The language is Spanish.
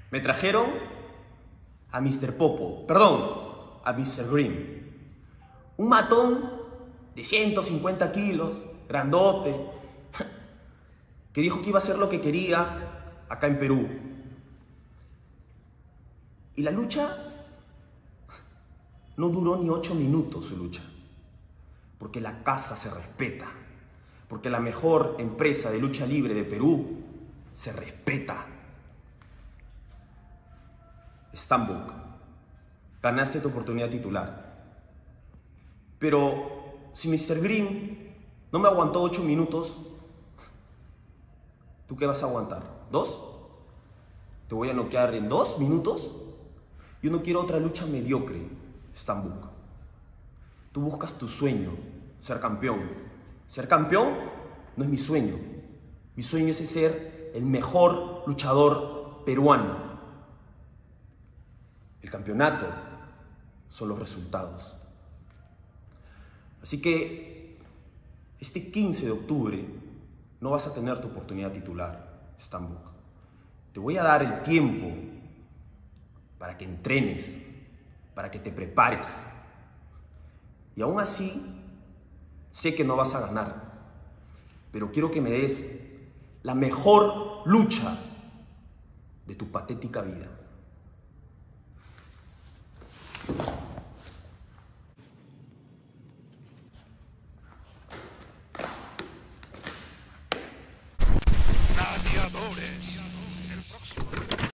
Me trajeron a Mr. Popo, perdón, a Mr. Green. Un matón de 150 kilos, grandote, que dijo que iba a hacer lo que quería acá en Perú. Y la lucha no duró ni 8 minutos, su lucha. Porque la casa se respeta. Porque la mejor empresa de lucha libre de Perú se respeta. Stambuk, ganaste tu oportunidad titular. Pero si Mr. Green no me aguantó 8 minutos, ¿tú qué vas a aguantar? ¿2? ¿Te voy a noquear en 2 minutos? Yo no quiero otra lucha mediocre, Stambuk. Tú buscas tu sueño, ser campeón. Ser campeón no es mi sueño. Mi sueño es ser el mejor luchador peruano. El campeonato son los resultados. Así que este 15 de octubre no vas a tener tu oportunidad titular, Stambuk. Te voy a dar el tiempo para que entrenes, para que te prepares. Y aún así, sé que no vas a ganar, pero quiero que me des la mejor lucha de tu patética vida.